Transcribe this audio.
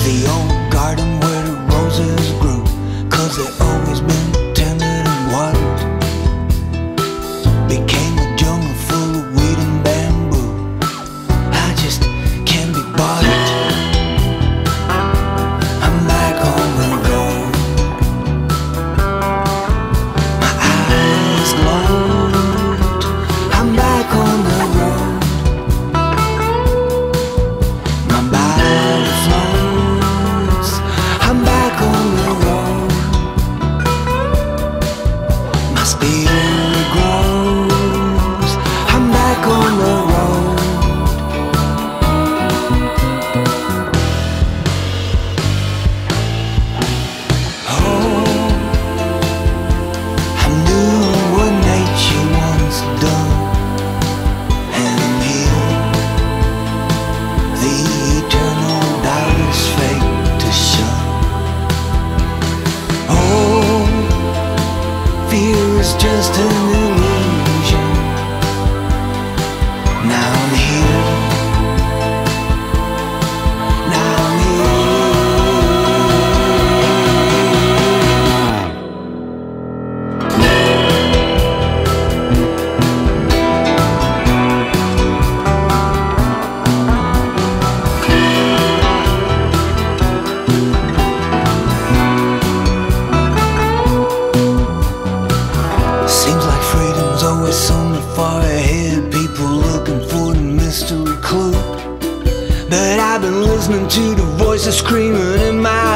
the old garden where the roses grew, 'cause they always been tender and wild. Became a jungle full of weed and bamboo. I just can't be bothered. I'm back on the road. My eyes glowed. I'm back on the road. My body floats. I'm back on the road. My spirit grows. I'm back on the road. Oh, I'm doing what nature once done, and I'm here. The eternal doubt is fate to shun. Oh, fear is just an illusion. Now I'm here. Now I'm here. Seems like freedom's always somewhere far ahead. People looking for the mystery clue. But I've been listening to the voices screaming in my